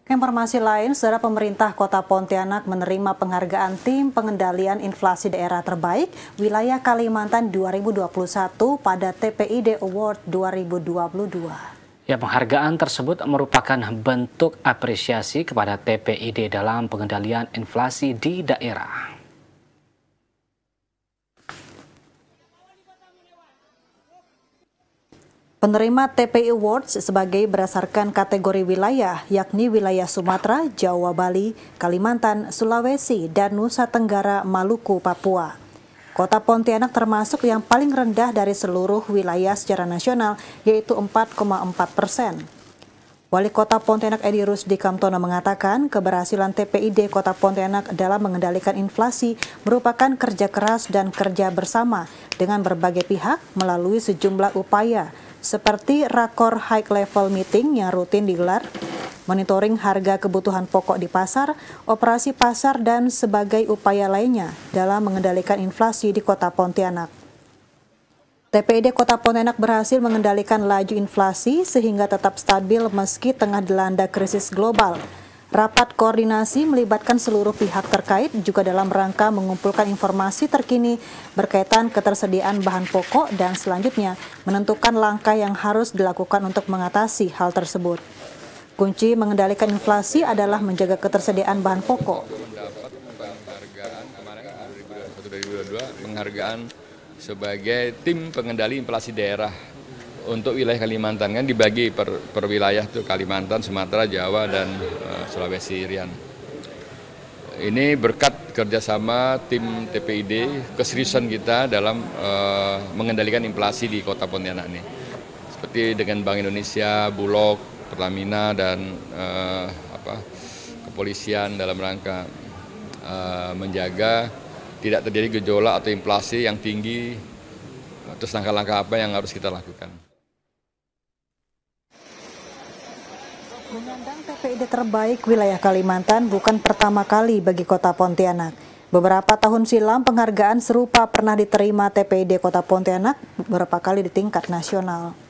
Informasi lain, saudara, pemerintah Kota Pontianak menerima penghargaan Tim Pengendalian Inflasi Daerah Terbaik Wilayah Kalimantan 2021 pada TPID Award 2022. Ya, penghargaan tersebut merupakan bentuk apresiasi kepada TPID dalam pengendalian inflasi di daerah. Penerima TPI Awards sebagai berdasarkan kategori wilayah, yakni wilayah Sumatera, Jawa, Bali, Kalimantan, Sulawesi, dan Nusa Tenggara, Maluku, Papua. Kota Pontianak termasuk yang paling rendah dari seluruh wilayah secara nasional, yaitu 4,4%. Wali Kota Pontianak Edi Rusdi Kamtono mengatakan keberhasilan TPID Kota Pontianak dalam mengendalikan inflasi merupakan kerja keras dan kerja bersama dengan berbagai pihak melalui sejumlah upaya, seperti rakor high level meeting yang rutin digelar, monitoring harga kebutuhan pokok di pasar, operasi pasar, dan sebagai upaya lainnya dalam mengendalikan inflasi di Kota Pontianak. TPID Kota Pontianak berhasil mengendalikan laju inflasi sehingga tetap stabil meski tengah dilanda krisis global. Rapat koordinasi melibatkan seluruh pihak terkait juga dalam rangka mengumpulkan informasi terkini berkaitan ketersediaan bahan pokok dan selanjutnya menentukan langkah yang harus dilakukan untuk mengatasi hal tersebut. Kunci mengendalikan inflasi adalah menjaga ketersediaan bahan pokok. Penghargaan sebagai tim pengendali inflasi daerah untuk wilayah Kalimantan, kan dibagi per wilayah tuh, Kalimantan, Sumatera, Jawa, dan Sulawesi Rian. Ini berkat kerjasama tim TPID, keseriusan kita dalam mengendalikan inflasi di Kota Pontianak ini. Seperti dengan Bank Indonesia, Bulog, Pertamina, dan kepolisian dalam rangka menjaga tidak terjadi gejolak atau inflasi yang tinggi. Terus langkah-langkah apa yang harus kita lakukan? Menyandang TPID terbaik wilayah Kalimantan bukan pertama kali bagi Kota Pontianak. Beberapa tahun silam penghargaan serupa pernah diterima TPID Kota Pontianak beberapa kali di tingkat nasional.